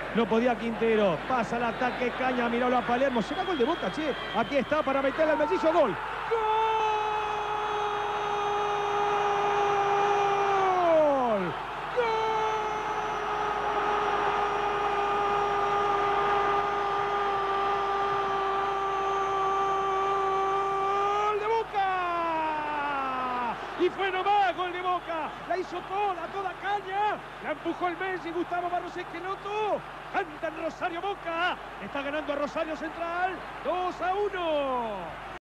No podía Quintero. Pasa el ataque, Caña, miralo a Palermo. ¿Será gol de Boca, che? Aquí está para meterle al mellizo. Gol. ¡Gol! Y fue nomás, gol de Boca. La hizo toda Caña. La empujó el Messi, Gustavo Barros Esqueloto. Canta en Rosario Boca. Está ganando a Rosario Central. 2-1.